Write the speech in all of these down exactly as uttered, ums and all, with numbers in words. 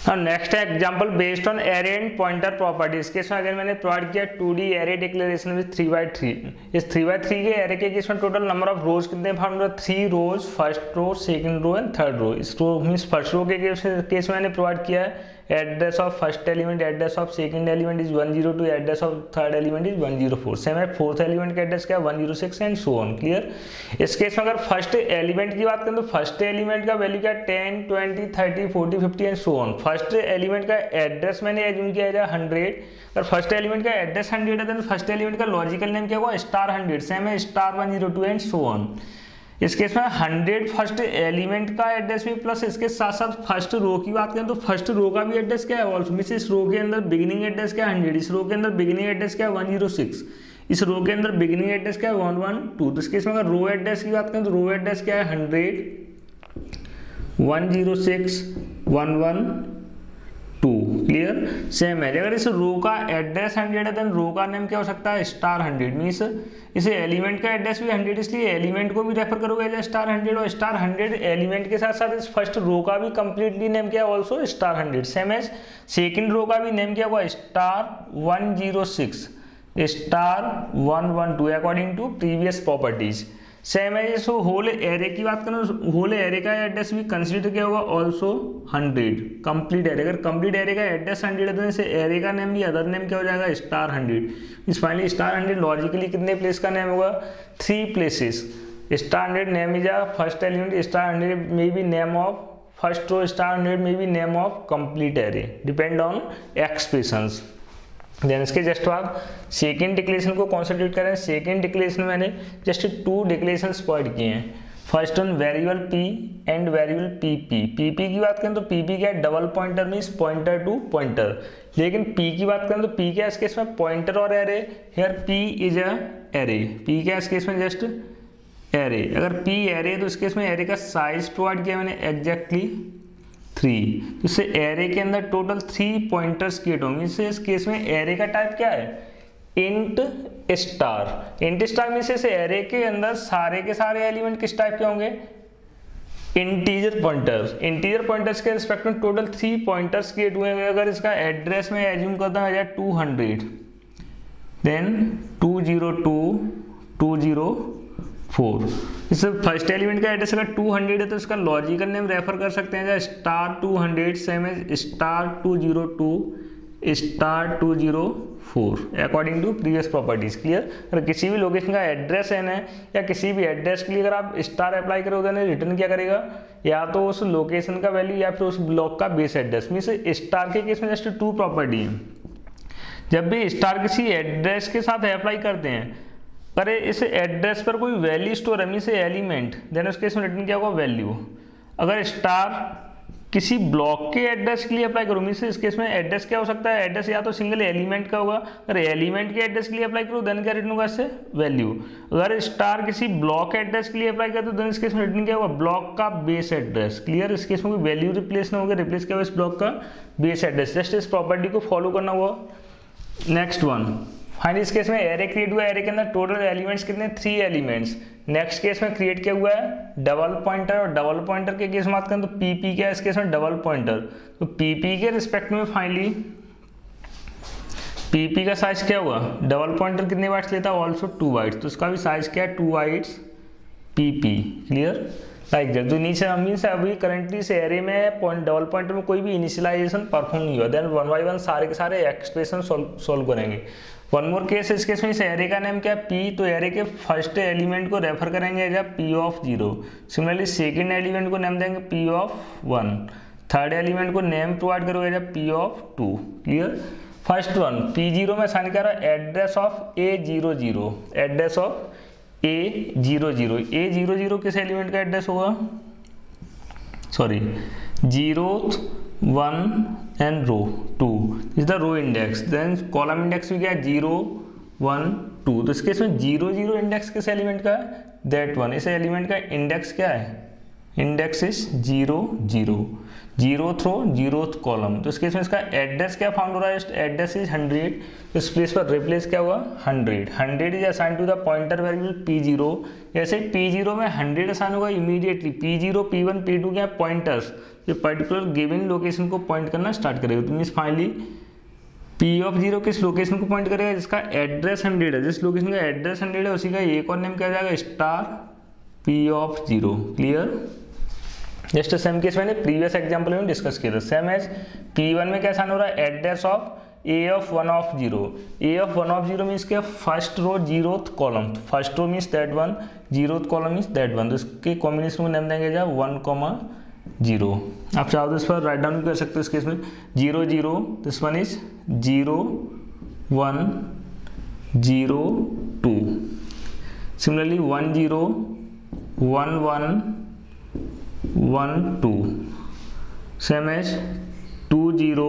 अब नेक्स्ट है example based on array and pointer properties. Case में अगर मैंने प्रोवाइड किया two D array declaration with three by three, इस थ्री बाई थ्री के एरे के केस में टोटल नंबर ऑफ रोज कितने found, three rows, first row, second row and third row. इस रो मींस फर्स्ट रो के case में मैंने provide किया है address of first element, address of second element is one zero two, address of third element is one zero four. Same है fourth element का address क्या है one zero six and so on. Clear. इस case में अगर first element की बात करें तो फर्स्ट एलिमेंट का वैल्यू क्या है ten, twenty, thirty, forty, fifty and so on. First element का एड्रेस मैंने एज्यूम किया है हंड्रेड। अगर फर्स्ट एलिमेंट का एड्रेस हंड्रेड है तो फर्स्ट एलिमेंट का लॉजिकल नेम क्या होगा स्टार हंड्रेड। सेम है star one zero two and so on. इस केस में हंड्रेड फर्स्ट एलिमेंट का एड्रेस भी प्लस इसके साथ साथ फर्स्ट रो की बात करें तो फर्स्ट रो का भी एड्रेस क्या है ऑल्सो। मींस इस रो के अंदर बिगिनिंग एड्रेस क्या है हंड्रेड, इस रो के अंदर बिगिनिंग एड्रेस क्या है वन जीरो सिक्स, इस रो के अंदर बिगिनिंग एड्रेस क्या है वन वन टू। तो इस केस में अगर रो एड्रेस की बात करें तो रो एड्रेस क्या है hundred, one zero six, one one two. Clear. Same है अगर इस रो का एड्रेस हंड्रेड है देन रो का नेम क्या हो सकता है स्टार हंड्रेड। मीन्स इसे एलिमेंट का एड्रेस भी हंड्रेड इसलिए एलिमेंट को भी रेफर करोगे एज स्टार हंड्रेड, और स्टार हंड्रेड एलिमेंट के साथ साथ इस फर्स्ट रो का भी कंप्लीटली नेम क्या है also star hundred. Same as second row का भी नेम क्या हुआ star one zero six, star one one two according to previous properties. Same है सो होल एरे की बात करें होल एरे का एड्रेस भी कंसीडर किया होगा ऑल्सो हंड्रेड कंप्लीट एरे। अगर कंप्लीट एरे का एड्रेस हंड्रेड है तो इसे एरे का नेम भी अदर नेम क्या हो जाएगा स्टार हंड्रेड। इस फाइनली स्टार हंड्रेड लॉजिकली कितने प्लेस का नेम होगा three places. Star hundred name is a first element, star hundred may be name of first row, star hundred may be name of complete array depend on expressions. Then इसके just बाद second declaration को concentrate करें। Second declaration में मैंने just two declarations provide किए हैं। First on variable P and variable P P. P P की बात करें तो पी पी क्या है double pointer means pointer to pointer. लेकिन पी की बात करें तो पी क्या है इस केस में पॉइंटर और array. Here P is a array, P क्या है इस केस में जस्ट एरे। अगर पी एरे तो इस केस में एरे का साइज प्रोवाइड किया मैंने एग्जैक्टली थ्री। इससे एरे के अंदर टोटल थ्री पॉइंटर्स क्रिएट होंगे। इससे इस केस में एरे का टाइप क्या है इंट स्टार। इंट स्टार में से इस एरे के अंदर सारे के सारे एलिमेंट किस टाइप के होंगे इंटीजर पॉइंटर्स। इंटीजर पॉइंटर्स के रिस्पेक्ट में टोटल थ्री पॉइंटर्स क्रिएट हुए हैं। अगर इसका एड्रेस में एज्यूम करता हूँ two hundred then two zero two two zero four. इस फर्स्ट एलिमेंट का एड्रेस अगर टू हंड्रेड है तो इसका लॉजिकल नेम रेफर कर सकते हैं जैसे star two hundred, same as star two zero two, star two zero four according to previous properties. Clear. अगर किसी भी लोकेशन का एड्रेस है ना या किसी भी एड्रेस के लिए अगर आप स्टार अप्लाई करोगे तो रिटर्न क्या करेगा या तो उस लोकेशन का वैल्यू या फिर उस ब्लॉक का बेस एड्रेस। मीन्स स्टार के केस में जस्ट टू प्रॉपर्टी है। जब भी स्टार किसी एड्रेस के साथ अप्लाई करते हैं अरे इस एड्रेस पर कोई वैल्यू स्टोर है मीन से एलिमेंट देन उसके इसमें रिटर्न क्या होगा वैल्यू। अगर स्टार किसी ब्लॉक के एड्रेस के लिए अप्लाई करो मीन से इस केस में एड्रेस क्या हो सकता है एड्रेस या तो सिंगल एलिमेंट का होगा। अगर एलिमेंट के एड्रेस के लिए अप्लाई करो देन क्या रिटर्न होगा इससे वैल्यू। अगर स्टार किसी ब्लॉक एड्रेस के लिए अप्लाई करते हो देन इस केस में रिटर्न क्या होगा ब्लॉक का बेस एड्रेस। क्लियर। इस केस में कोई वैल्यू रिप्लेस ना होगा, रिप्लेस क्या होगा इस ब्लॉक का बेस एड्रेस। जस्ट इस प्रॉपर्टी को फॉलो करना हुआ। नेक्स्ट वन फाइनली इस केस में एरे क्रिएट हुआ है। एरे के अंदर टोटल एलिमेंट्स कितने थ्री एलिमेंट्स। नेक्स्ट केस में क्रिएट किया हुआ है डबल पॉइंटर, और डबल पॉइंटर के केस में बात करें तो पीपी क्या है इस केस में डबल पॉइंटर। तो पीपी के रिस्पेक्ट में फाइनली पीपी का साइज क्या हुआ डबल पॉइंटर कितने बाइट्स लेता है ऑल्सो टू बाइट्स। तो इसका भी साइज क्या है two bytes PP. Clear. Like that. तो नीचे मीन्स अभी करंटली इस एरे में पॉइंट डबल पॉइंटर में कोई भी इनिशियलाइजेशन परफॉर्म नहीं हुआ। देन वन बाई वन सारे के सारे एक्सप्रेशन सोल्व करेंगे। वन मोर केस इस केस में इस एरे का नेम क्या है पी। तो एरे के फर्स्ट एलिमेंट को रेफर करेंगे as P of zero. Similarly second element को नेम देंगे P of one. Third element को नेम प्रोवाइड करोगे as P of two. Clear. First one P zero में साइन कर रहा है address of A zero zero, address of A zero zero. A zero zero किस element का address होगा sorry zero one and row two is the row index. Then column index भी क्या है जीरो वन टू। तो इसके इसमें zero zero index किस एलिमेंट का है दैट वन। इस एलिमेंट का इंडेक्स क्या है index is zero zero, zero throw zero column, तो इस केस में इसका एड्रेस क्या फाउंड हो रहा है, एड्रेस इज हंड्रेड, तो इस प्लेस पर रिप्लेस क्या हुआ hundred, hundred is assign to the pointer variable P zero, जैसे पी जीरो में हंड्रेड असाइन होगा immediately P zero P one P two क्या पॉइंटर्स ये पर्टिकुलर गिवन लोकेशन को पॉइंट करना स्टार्ट करेगा, तो means finally P of zero किस लोकेशन को पॉइंट करेगा जिसका एड्रेस हंड्रेड है, जिस लोकेशन का एड्रेस हंड्रेड है उसी का एक और नेम क्या जाएगा star P of zero. Clear, just same case मैंने प्रीवियस एग्जांपल में डिस्कस किया था। सेम एज पी वन में क्या साइन हो रहा है address of a of one of zero, a of one of zero means क्या first row zeroth column, first row means that one, zeroth column means that one, तो इसके combination को name देंगे जा वन कॉमा जीरो। आप चाहो तो इस पर राइट डाउन भी कर सकते हो, इस केस में zero zero, this one is zero one zero two, similarly one zero one one one two, same as two zero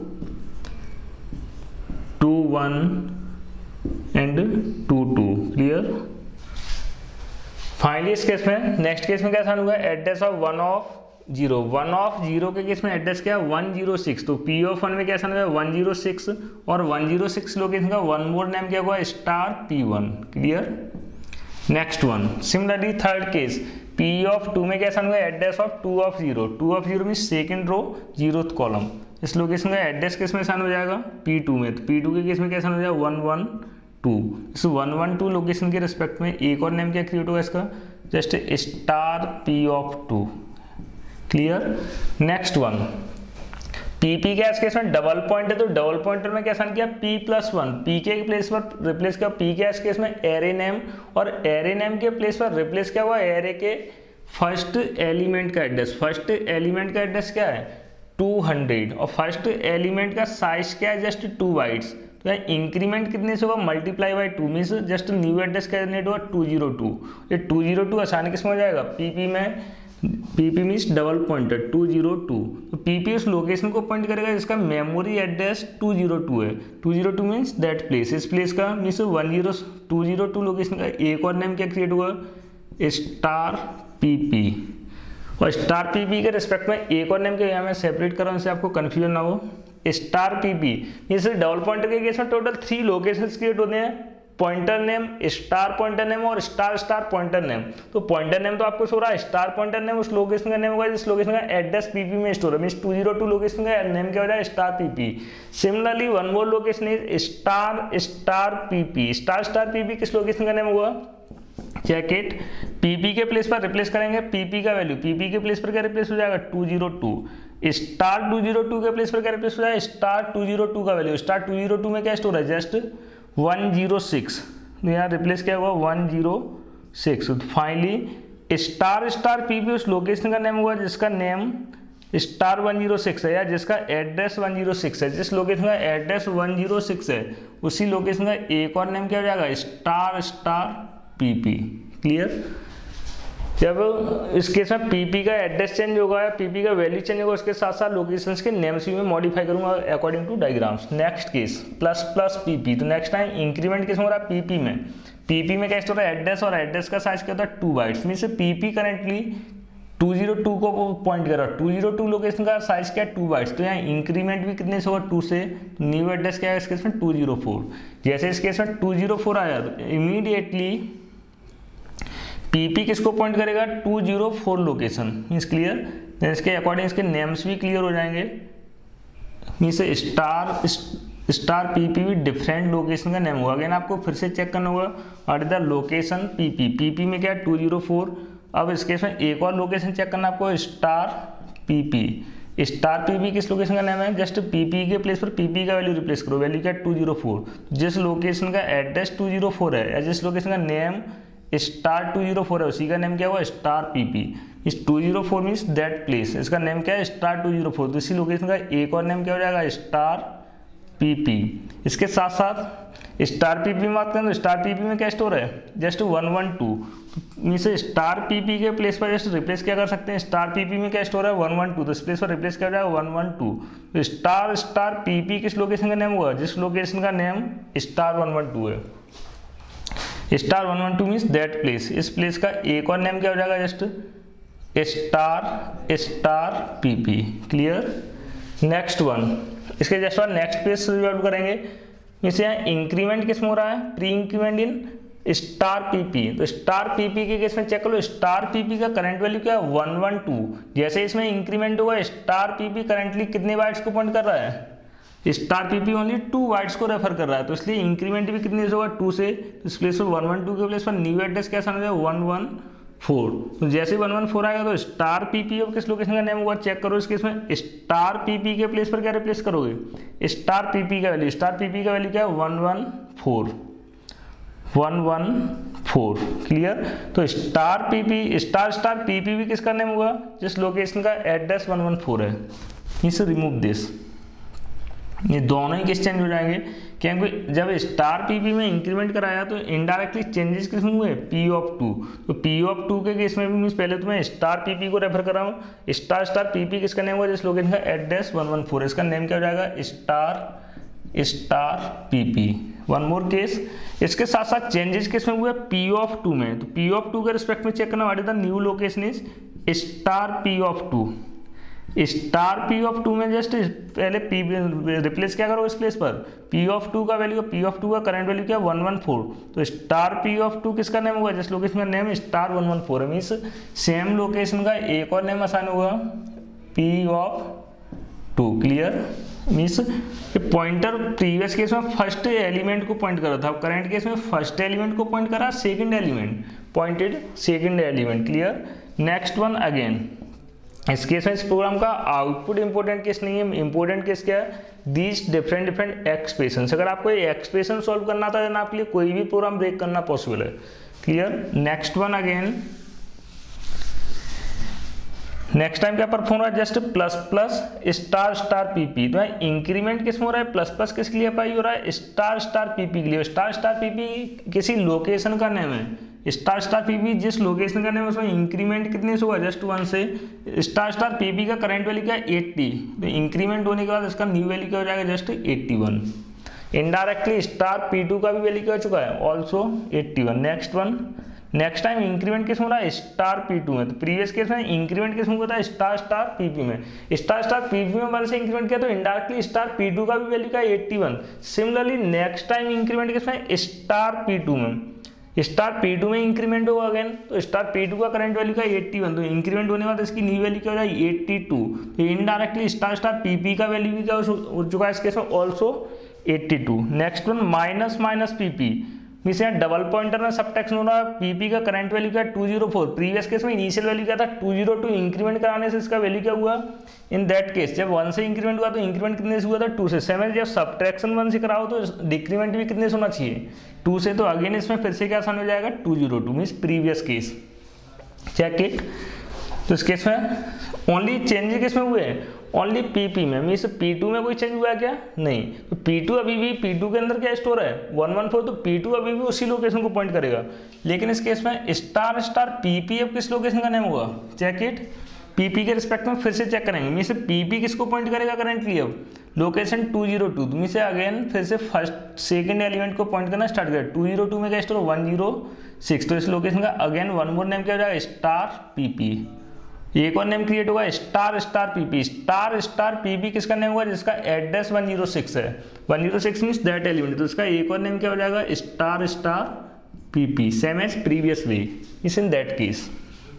two one and two two. Clear, finally इस केस में next case में क्या sign हुआ address of one of zero, one of zero के case में address क्या है one zero six, तो पी ऑफ वन में क्या साइन हुआ वन जीरो सिक्स और वन जीरो सिक्स लोकेशन का वन मोर नेम क्या हुआ star P one. Clear, next one similarly third case p of two में क्या साइन हुआ address of two of zero, two of zero mean second row zeroth column, इस location का address किस में sign हो जाएगा पी टू में, तो पी टू के केस में क्या साइन हो जाएगा वन वन टू, इस वन वन टू लोकेशन के रिस्पेक्ट में एक और नेम क्या क्रिएट होगा इसका just star P of two. Clear, next one pp क्या इस केस में डबल पॉइंट है, तो डबल पॉइंटर में क्या साइन किया पी प्लस वन, पी के प्लेस पर रिप्लेस किया पी क्या इस केस में एरे नेम, और एरे नेम के प्लेस पर रिप्लेस क्या हुआ एरे के फर्स्ट एलिमेंट का एड्रेस, फर्स्ट एलिमेंट का एड्रेस क्या है टू हंड्रेड और फर्स्ट एलिमेंट का साइज क्या है जस्ट टू बाइट्स, तो इंक्रीमेंट कितने से होगा multiply by two means just new address का जनरेट हुआ टू जीरो टू, ये टू जीरो टू आसानी किस में हो जाएगा पीपी में, pp means double pointer two zero two, तो पीपी उस लोकेशन को पॉइंट करेगा जिसका memory address two zero two है, two zero two means that place, इस प्लेस का means one zero two zero two location का एक और नेम क्या क्रिएट हुआ स्टार पीपी, और स्टार पीपी के रिस्पेक्ट में एक और नेम के यहाँ मैं सेपरेट कर रहा हूँ, इससे आपको कन्फ्यूजन ना हो, star PP means double pointer के केस में टोटल थ्री लोकेशंस क्रिएट होते हैं, pointer name, star pointer name और स्टार स्टार पॉइंटर नेम, तो पॉइंटर नेम तो आपको शो रहा है स्टार पॉइंटर नेम उस लोकेशन का नेम होगा जिस लोकेशन का एड्रेस पीपी में स्टोर है, means two zero two location का नेम क्या हो जाएगा star pp. Similarly one more location is star star PP, star star PP किस लोकेशन का नेम होगा चेक इट, पीपी के प्लेस पर रिप्लेस करेंगे पीपी का वैल्यू, पीपी के प्लेस पर क्या रिप्लेस हो जाएगा two zero two, star two zero two के प्लेस पर क्या रिप्लेस हो जाएगा स्टार टू जीरो टू का value, star two zero two में क्या स्टोर है जस्ट वन जीरो सिक्स, यहाँ रिप्लेस क्या हुआ one zero six, finally star star pp उस लोकेशन का नेम हुआ जिसका name star one zero six है या जिसका एड्रेस वन जीरो सिक्स है, जिस लोकेशन का एड्रेस वन जीरो सिक्स है उसी लोकेशन का एक और नेम क्या हो जाएगा स्टार स्टार पीपी। क्लियर, जब इस केस में पीपी का एड्रेस चेंज होगा या पीपी का वैल्यू चेंज होगा उसके साथ साथ लोकेशंस के नेम्स भी मैं मॉडिफाई करूंगा according to diagrams. Next case plus plus pp, तो नेक्स्ट टाइम इंक्रीमेंट किस में हो रहा है पीपी में, पीपी में क्या हो रहा है एड्रेस और एड्रेस का साइज क्या होता है two bytes, means pp currently two zero two को पॉइंट कर रहा है, टू जीरो टू लोकेशन का साइज क्या है टू बाइट्स, तो यहाँ इंक्रीमेंट भी कितने से होगा टू से, न्यू एड्रेस क्या है इस केस में टू जीरो फोर, जैसे इस केस में टू जीरो फोर आया तो इमीडिएटली पीपी किसको पॉइंट करेगा two zero four location, means clear, इसके अकॉर्डिंग इसके नेम्स भी क्लियर हो जाएंगे, मीन्स स्टार स्टार पीपी भी डिफरेंट लोकेशन का नेम होगा, अगेन आपको फिर से चेक करना होगा और द लोकेशन पीपी, पीपी में क्या है टू जीरो फोर, अब इस केस में एक और लोकेशन चेक करना आपको स्टार पीपी, स्टार पीपी किस लोकेशन का नेम है जस्ट पीपी के प्लेस पर पीपी का वैल्यू रिप्लेस करो, वैल्यू क्या टू जीरो फोर, जिस लोकेशन का एड्रेस टू जीरो फोर है या जिस लोकेशन का name star two zero four है उसी का नेम क्या हुआ स्टार पीपी, इस two zero four means that place, इसका नेम क्या है स्टार टू जीरो फोर, तो इसी लोकेशन का एक और नेम क्या हो जाएगा स्टार पीपी। इसके साथ साथ स्टार पीपी में बात करें तो स्टार पीपी में क्या स्टोर है just one one two, means star PP के प्लेस पर जस्ट रिप्लेस क्या कर सकते हैं स्टार पीपी में क्या स्टोर है वन वन टू, तो इस प्लेस पर रिप्लेस क्या हो जाएगा वन वन टू, तो स्टार स्टार पीपी किस लोकेशन का नेम हुआ जिस लोकेशन का name star one one two है, star one one two means that place, इस प्लेस का एक और नेम क्या हो जाएगा just star star pp. Clear. Next one, इसके जस्ट बाद नेक्स्ट पेज से रिजॉल्व करेंगे। इसे यहाँ इंक्रीमेंट किस में हो रहा है, pre increment in star PP. तो स्टार पीपी के केस में चेक करो, स्टार पीपी का करंट वैल्यू क्या है, वन वन टू। जैसे इसमें इंक्रीमेंट होगा, स्टार पीपी करंटली कितने बाइट्स को पॉइंट कर रहा है, star pp only two bytes को रेफर कर रहा है, तो इसलिए इंक्रीमेंट भी कितने से होगा, टू से। तो इस प्लेस पर वन वन टू के प्लेस पर न्यू एड्रेस कैसा हो जाएगा, वन वन फोर। तो जैसे वन वन फोर आएगा तो स्टार पीपी अब किस लोकेशन का नेम होगा, चेक करो। इसके इसमें स्टार पीपी के प्लेस पर क्या रिप्लेस करोगे, स्टार पीपी का वैल्यू, स्टार पीपी का वैल्यू क्या है, one one four one one four. Clear. तो star PP star star pp भी किसका नेम होगा, जिस लोकेशन का एड्रेस वन वन फोर है। इसे रिमूव दिस, ये दोनों ही किस चेंज हो जाएंगे, क्योंकि जब स्टार पीपी में इंक्रीमेंट कराया तो इनडायरेक्टली चेंजेस किस में हुए, पी ऑफ टू। तो पी ऑफ टू के केस में भी मीन्स पहले तो मैं स्टार पीपी को रेफर कर रहा हूँ। स्टार स्टार पीपी किसका नेम होगा, जिस लोकेशन का एड्रेस वन वन फोर, इसका नेम क्या हो जाएगा, star star pp. One more case, इसके साथ साथ चेंजेस किस में हुए, पी ऑफ टू में। तो पी ऑफ टू के रिस्पेक्ट में चेक करना, what is the new location is star P of two. Star P of two में जस्ट पहले पी रिप्लेस क्या करो इस प्लेस पर, पी ऑफ टू का वैल्यू, पी ऑफ टू का करंट वैल्यू क्या, वन वन फोर। तो स्टार पी ऑफ टू किसका नेम होगा, जिस लोकेशन का name star one one four है। मीन्स सेम लोकेशन का एक और नेम आसान होगा, p of two. Clear. Means pointer previous case में फर्स्ट एलिमेंट को पॉइंट कर रहा था, करंट केस में फर्स्ट एलिमेंट को पॉइंट करा, second element pointed second element. Clear. Next one again, इस केस में इस प्रोग्राम का आउटपुट इंपॉर्टेंट केस नहीं है, इंपॉर्टेंट केस क्या है, दीज डिफरेंट डिफरेंट एक्सप्रेशन। अगर आपको ये एक्सप्रेशन सॉल्व करना था देन आपके लिए कोई भी प्रोग्राम ब्रेक करना पॉसिबल है। Clear. Next one again, next time क्या परफॉर्म रहा है, just plus plus star star PP. तो इंक्रीमेंट किस में हो रहा है, प्लस प्लस किसके लिए अप्लाई हो रहा है, स्टार स्टार पीपी के लिए। स्टार स्टार पीपी किसी लोकेशन का नेम है, स्टार स्टार पीपी जिस लोकेशन का नेम है उसमें इंक्रीमेंट कितने से होगा, जस्ट वन से। स्टार स्टार पीपी का करंट वैल्यू क्या है, एट्टी। तो इंक्रीमेंट होने के बाद इसका न्यू वैल्यू क्या हो जाएगा, just eighty one. Indirectly star P two का भी वैल्यू क्या हो चुका है, also eighty one. Next one, next time increment किस में हो रहा है, स्टार पी टू में। तो प्रीवियस केस में इंक्रीमेंट किस में होता है, स्टार स्टार पीपी में। स्टार स्टार पीपी में वन से इंक्रीमेंट किया तो इनडायरेक्टली स्टार पी टू का भी वैल्यू क्या है, eighty one. Similarly next time increment किस में, स्टार पी टू में। स्टार पी टू में इंक्रीमेंट होगा अगेन, तो स्टार पी टू का करंट वैल्यू का एट्टी वन। तो इंक्रीमेंट होने के बाद इसकी न्यू वैल्यू क्या हो जाएगी, एट्टी टू। तो इनडायरेक्टली स्टार स्टार पीपी का वैल्यू भी क्या हो चुका है इस केस में, also eighty two. Next one minus minus pp, means यहाँ डबल पॉइंटर में सबट्रैक्शन हो रहा है। पीपी का करंट वैल्यू क्या है, two zero four. Previous case में इनिशियल वैल्यू क्या था, टू जीरो टू। इंक्रीमेंट कराने से इसका वैल्यू क्या हुआ, इन दैट केस जब वन से इंक्रीमेंट हुआ तो इंक्रीमेंट कितने से हुआ था, टू से। सेम है जब सबट्रैक्शन वन से कराओ तो डिक्रीमेंट भी कितने से होना चाहिए, टू से। तो अगेन इसमें फिर से क्या आसान हो जाएगा, two zero two means previous case. Check it. तो इस केस में ओनली चेंज किस में हुए हैं, ओनली पीपी में। मीन्स पी टू में कोई चेंज हुआ है क्या, नहीं। तो पी टू अभी भी, पी टू के अंदर क्या स्टोर है, वन वन फोर। तो पी टू अभी भी उसी लोकेशन को पॉइंट करेगा। लेकिन इस केस में स्टार स्टार पीपी अब किस लोकेशन का नेम होगा, चेक इट। पीपी के रिस्पेक्ट में फिर से चेक करेंगे। मीन्स पीपी किसको पॉइंट करेगा करेंटली, अब location two zero two. Means से अगेन फिर से फर्स्ट सेकंड एलिमेंट को पॉइंट करना स्टार्ट करें। टू जीरो टू में क्या स्टोर, वन जीरो सिक्स। तो इस लोकेशन का अगेन वन मोर नेम क्या हो जाएगा, स्टार पीपी। एक और नेम क्रिएट होगा, star star PP. Star star PP किसका नेम होगा, जिसका एड्रेस वन जीरो सिक्स है। One zero six means that element. तो इसका एक और नेम क्या हो जाएगा, star star PP, same as previous way is in that case.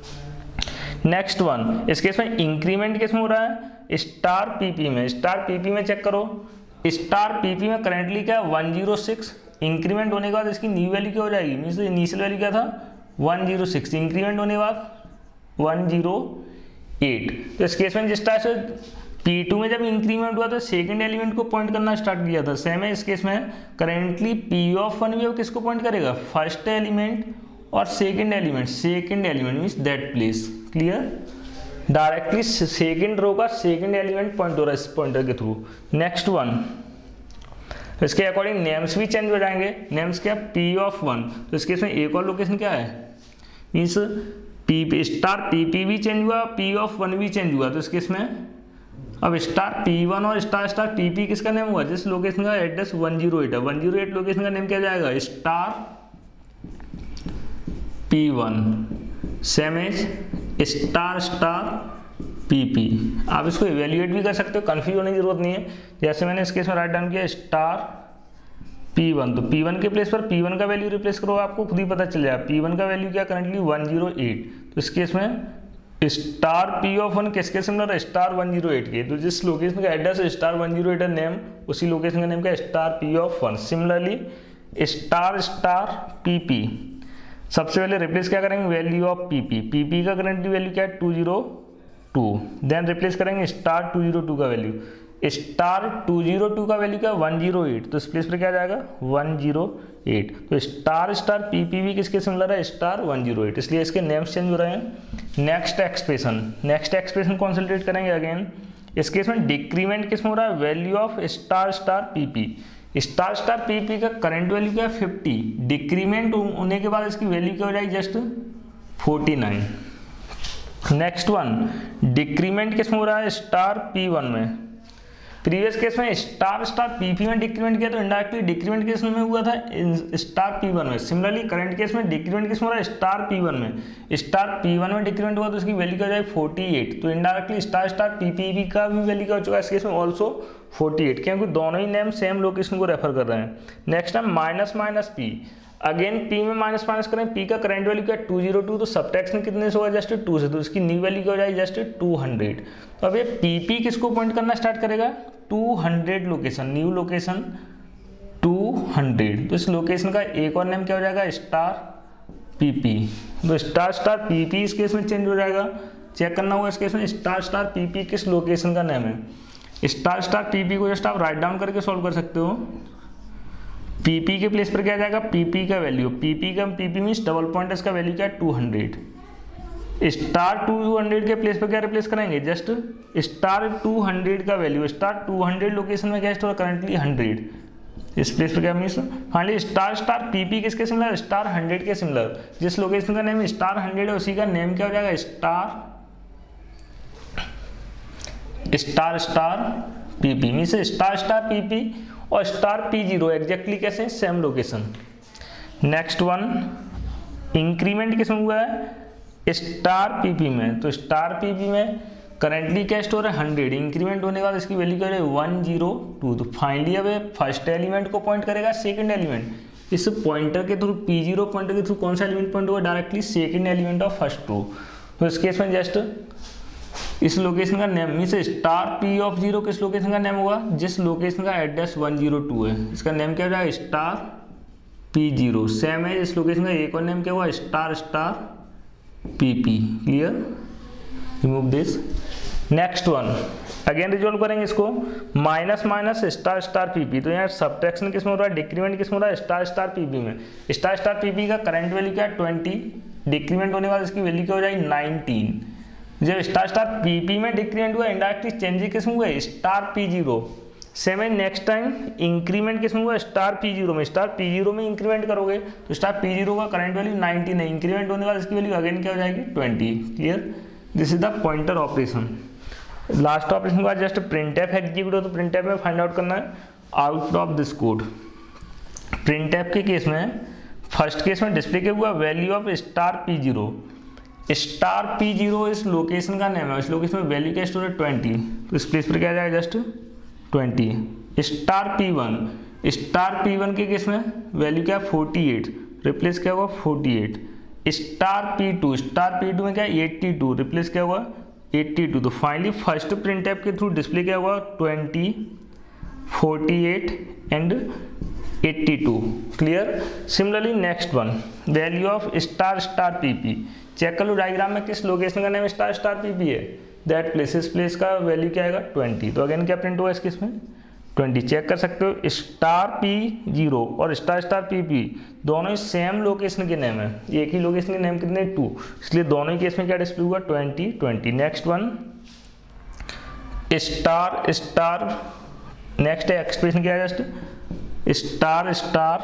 Next one, इस केस में इंक्रीमेंट किस में हो रहा है, स्टार पीपी में। स्टार पीपी में चेक करो, स्टार पीपी में करेंटली क्या है, वन जीरो सिक्स। इंक्रीमेंट होने के बाद इसकी न्यू वैल्यू क्या हो जाएगी, मीन्स इनिशियल वैल्यू क्या था, वन जीरो सिक्स। इंक्रीमेंट होने के बाद वन जीरो एट। तो इस केस में जिस तरह से पी टू में जब इंक्रीमेंट हुआ तो सेकंड एलिमेंट को पॉइंट करना स्टार्ट किया था। सेम है इस केस में करेंटली पी ऑफ वन भी अब किसको पॉइंट करेगा, फर्स्ट एलिमेंट और second element. Second element means that place. Clear. Directly second row का सेकंड एलिमेंट पॉइंट हो रहा है इस पॉइंटर के थ्रू। नेक्स्ट वन, इसके अकॉर्डिंग नेम्स भी चेंज हो जाएंगे। नेम्स क्या, पी ऑफ वन। तो इस केस में एक और लोकेशन क्या है, means P star P P भी चेंज हुआ, पी ऑफ वन भी चेंज हुआ। तो इस केस में अब स्टार पी वन और स्टार स्टार पी पी किसका नेम हुआ, जिस लोकेशन का एड्रेस वन जीरो एट है। वन जीरो एट लोकेशन का नेम क्या जाएगा, star P one. Same as star star PP. आप इसको इवेल्युएट भी कर सकते हो, कंफ्यूज होने की जरूरत नहीं है। जैसे मैंने इस केस में राइट डाउन किया स्टार पी वन, तो पी वन के प्लेस पर पी वन का वैल्यू रिप्लेस करो, आपको खुद ही पता चल जाएगा। पी वन का वैल्यू क्या करंटली वन जीरो एट, तो इस केस में स्टार पी ऑफ वन किसके सिमिलर है, स्टार वन जीरो एट के। तो जिस लोकेशन का एड्रेस है स्टार वन जीरो एट है नेम, उसी लोकेशन का नेम क्या है star P of one. Similarly star star P P, सबसे पहले रिप्लेस क्या करेंगे value of P P. P P का करंटली वैल्यू क्या है two zero two, then replace करेंगे स्टार टू जीरो टू का value, star two zero two का वैल्यू क्या वन जीरो एट, तो इस प्लेस पर क्या जाएगा वन जीरो एट। तो स्टार स्टार पी पी भी किसके सिमिलर है स्टार वन जीरो एट, इसलिए इसके नेम्स चेंज हो रहे हैं। Next expression, next expression concentrate करेंगे अगेन। इस केस में डिक्रीमेंट किस में हो रहा है value of star star P P. Star star P P का करंट वैल्यू क्या है फिफ्टी, डिक्रीमेंट होने के बाद इसकी वैल्यू क्या हो जाएगी just forty nine. Next one decrement किस में हो रहा है स्टार पी वन में। प्रीवियस केस में स्टार स्टार पीपी में डिक्रीमेंट किया तो इनडायरेक्टली डिक्रीमेंट किस में हुआ था स्टार पी वन में। सिमिलरली करंट केस में डिक्रीमेंट किस में हो रहा है स्टार पी वन में। स्टार पी वन में डिक्रीमेंट हुआ तो इसकी वैल्यू क्या हो जाएगी फोर्टी एट, तो इनडायरेक्टली स्टार स्टार पीपी का भी वैल्यू क्या हो चुका है इस केस में ऑल्सो फोर्टी एट, क्योंकि दोनों ही नेम सेम लोकेशन को रेफर कर रहे हैं। नेक्स्ट है minus minus P, again P में माइनस माइनस करें, पी का करंट वैल्यू क्या है टू जीरो टू, तो सबट्रैक्शन कितने से होगा जस्ट टू से, तो इसकी न्यू वैल्यू क्या हो जाएगी जस्ट टू हंड्रेड। तो अब ये पीपी किसको पॉइंट करना स्टार्ट करेगा two hundred location, new location two hundred. तो इस लोकेशन का एक और नेम क्या हो जाएगा स्टार पीपी। तो स्टार स्टार पीपी इस केस में चेंज हो जाएगा, चेक करना होगा इस केस में स्टार स्टार पीपी किस लोकेशन का नेम है। स्टार स्टार पीपी को जस्ट आप राइट डाउन करके सॉल्व कर सकते हो। पीपी के प्लेस पर क्या जाएगा पीपी का वैल्यू, पीपी का पीपी मीन्स डबल पॉइंट इसका वैल्यू क्या है two hundred. Star two hundred के प्लेस पर क्या रिप्लेस करेंगे जस्ट स्टार टू हंड्रेड का value, star two hundred location में क्या है करंटली हंड्रेड, इस प्लेस पर क्या means finally star star PP किसके सिमिलर स्टार हंड्रेड के सिमिलर। जिस लोकेशन का नेम स्टार हंड्रेड है उसी का नेम क्या हो जाएगा star star star PP means star star PP और स्टार पी जीरो एग्जैक्टली कैसे same location. Next one increment किसमें हुआ है स्टार पीपी में, तो स्टार पीपी में करंटली क्या स्टोर है हंड्रेड, इंक्रीमेंट होने के बाद इसकी वैल्यू क्या है वन जीरो टू। तो फाइनली अब फर्स्ट एलिमेंट को पॉइंट करेगा सेकंड एलिमेंट, इस पॉइंटर के थ्रू पी जीरो पॉइंटर के थ्रू कौन सा एलिमेंट पॉइंट होगा directly second element of first row. तो इस केस में जस्ट इस लोकेशन का name means star P of zero किस लोकेशन का नेम होगा जिस लोकेशन का एड्रेस वन जीरो टू है, इसका नेम क्या हो जाएगा स्टार पी जीरो। सेम है इस लोकेशन का एक और नेम क्या हुआ star star P P. Clear, remove this. Next one again resolve करेंगे इसको minus minus star star PP. तो यहाँ सब्ट्रैक्शन किसमें हो रहा है डिक्रीमेंट किसमें हो रहा है स्टार स्टार पीपी में। स्टार स्टार पीपी का करंट वैल्यू क्या है ट्वेंटी, डिक्रीमेंट होने के बाद इसकी वैल्यू क्या हो जाएगी नाइनटीन। जब स्टार स्टार पीपी में डिक्रीमेंट हुआ इंडायरेक्टली चेंज किसमें हुआ स्टार पी जीरो। सेम है नेक्स्ट टाइम इंक्रीमेंट किसमें हुआ स्टार पी जीरो में, स्टार पी जीरो में इंक्रीमेंट करोगे तो स्टार पी जीरो का करंट वैल्यू नाइनटीन है, इंक्रीमेंट होने के बाद इसकी वैल्यू अगेन क्या हो जाएगी twenty. Clear, this is the pointer operation. Last operation के बाद जस्ट प्रिंट एफ एग्जीक्यूट हो तो प्रिंट एफ में फाइंड आउट करना है out of this code. Printf के केस में फर्स्ट केस में डिस्प्ले किया हुआ value of star P zero, star P zero इस लोकेशन का नेम है, इस लोकेशन में वैल्यू क्या स्टोर है ट्वेंटी, तो इस प्लेस पर क्या जाएगा just twenty. Star P one, star P one के केस में वैल्यू क्या फोर्टी एट, रिप्लेस क्या हुआ forty eight. Star P two, star P two में क्या एट्टी टू, रिप्लेस क्या हुआ एट्टी टू। तो फाइनली फर्स्ट प्रिंट एप के थ्रू डिस्प्ले क्या हुआ twenty, forty eight and eighty two. Clear, similarly next one value of star star PP. Check कर लो डायग्राम में किस लोकेशन का नेम स्टार स्टार पीपी है, दैट प्लेस, इस प्लेस का वैल्यू क्या आएगा ट्वेंटी। तो अगेन क्या प्रिंट हुआ इसके इसमें ट्वेंटी। चेक कर सकते हो स्टार पी जीरो और स्टार स्टार पीपी दोनों ही सेम लोकेशन के नेम है, एक ही लोकेशन के नेम कितने टू, इसलिए दोनों ही केस में क्या डिस्प्ले हुआ twenty twenty. Next one star star, next expression क्या है just star star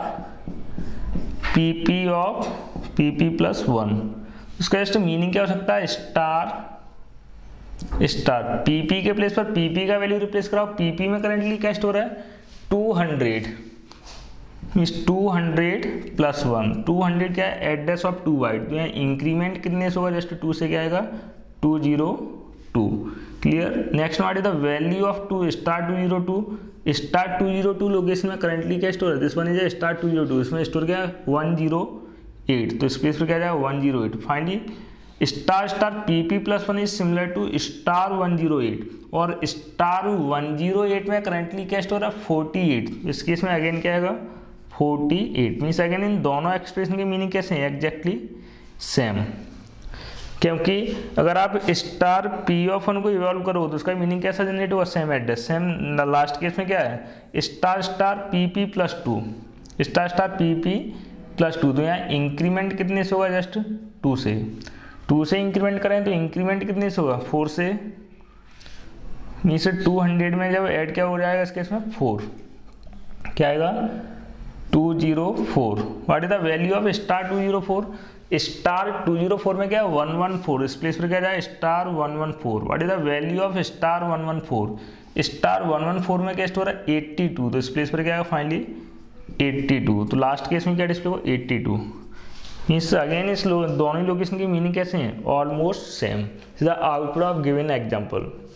PP of PP plus one. उसका जस्ट मीनिंग क्या हो सकता है स्टार स्टार पीपी के प्लेस पर पीपी का वैल्यू रिप्लेस कराओ, पीपी में करंटली क्या स्टोर है two hundred, means two hundred plus one, two hundred क्या है एड्रेस ऑफ टू बाइट, तो यहाँ इंक्रीमेंट कितने से होगा, जस्ट टू से क्या आएगा two zero two. Clear. Next what is the value of two star two zero two, star two zero two location में करंटली क्या स्टोर है, this one is star two zero two, इसमें store क्या है one zero eight, तो space पर क्या जाएगा one zero eight. Finally star star P P plus one is similar to star one zero eight, और स्टार वन जीरो एट में currently क्या स्टोर है फोर्टी एट, इस केस में अगेन क्या आएगा फोर्टी एट। मीन्स अगेन इन दोनों एक्सप्रेशन की मीनिंग कैसे हैं, एग्जैक्टली सेम, क्योंकि अगर आप स्टार पी ऑफ वन को इवॉल्व करो तो उसका मीनिंग कैसा जनरेट होगा, same address, same. Last case में क्या है star star P P plus two, star star P P plus two, तो यहाँ इंक्रीमेंट कितने से होगा, जस्ट टू से, टू से इंक्रीमेंट करें तो इंक्रीमेंट कितने से होगा फोर से, मीन्स टू हंड्रेड में जब ऐड क्या हो जाएगा इस केस में फोर, क्या आएगा two zero four. What is the value of star two zero four, star two zero four में क्या है वन वन फोर, इस प्लेस पर क्या जाए star one one four. What is the value of star one one four, star one one four में क्या store है एट्टी टू, तो इस प्लेस पर क्या है फाइनली एट्टी टू, तो लास्ट केस में क्या डिस्प्ले हो एट्टी टू। मीन्स अगेन इस दोनों लोकेशन की मीनिंग कैसे हैं, almost same. Is the output of given example.